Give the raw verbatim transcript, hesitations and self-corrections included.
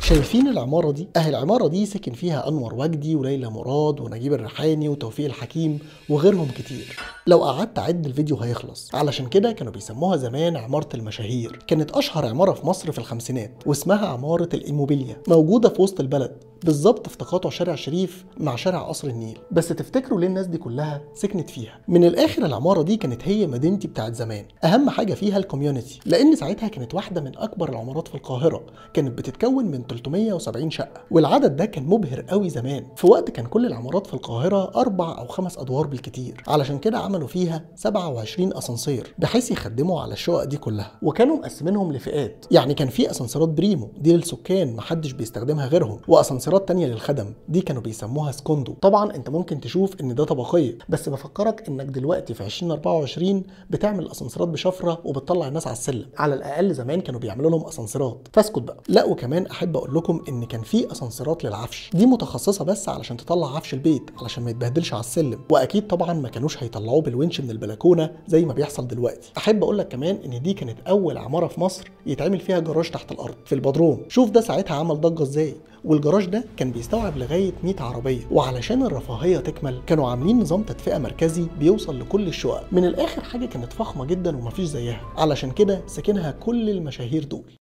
شايفين العمارة دي؟ اهي العمارة دي سكن فيها انور وجدي وليلى مراد ونجيب الريحاني وتوفيق الحكيم وغيرهم كتير. لو قعدت اعد الفيديو هيخلص، علشان كده كانوا بيسموها زمان عمارة المشاهير. كانت اشهر عمارة في مصر في الخمسينات واسمها عمارة الايموبيليا، موجودة في وسط البلد بالظبط في تقاطع شارع شريف مع شارع قصر النيل. بس تفتكروا ليه الناس دي كلها سكنت فيها؟ من الاخر العمارة دي كانت هي مدينتي بتاعت زمان. اهم حاجة فيها الكوميونتي، لان ساعتها كانت واحدة من اكبر العمارات في القاهرة، كانت بتتكون من ثلاثمية وسبعين شقة، والعدد ده كان مبهر قوي زمان. في وقت كان كل العمارات في القاهرة اربع او خمس ادوار بالكتير، علشان كده عملوا فيها سبعة وعشرين اسانسير بحيث يخدموا على الشقق دي كلها. وكانوا مقسمينهم لفئات، يعني كان في اسانسيرات بريمو دي للسكان محدش بيستخدمها غيرهم، واسانسيرات تانية للخدم دي كانوا بيسموها سكوندو. طبعا انت ممكن تشوف ان ده طبقيه، بس بفكرك انك دلوقتي في ألفين وأربعة وعشرين بتعمل اسانسيرات بشفره وبتطلع الناس على السلم. على الاقل زمان كانوا بيعملوا لهم اسانسيرات، فاسكت بقى. لا وكمان احب اقول لكم ان كان في اسانسيرات للعفش، دي متخصصه بس علشان تطلع عفش البيت علشان ما يتبهدلش على السلم، واكيد طبعا ما كانوش هيطلعوه بالونش من البلكونه زي ما بيحصل دلوقتي. احب اقول لك كمان ان دي كانت اول عماره في مصر يتعمل فيها جراج تحت الارض في البدروم. شوف ده ساعتها عمل ضجه ازاي. والجراج ده كان بيستوعب لغايه مية عربيه، وعلشان الرفاهيه تكمل كانوا عاملين نظام تدفئه مركزي بيوصل لكل الشقق. من الاخر حاجه كانت فخمه جدا ومفيش زيها، علشان كده سكنها كل المشاهير دول.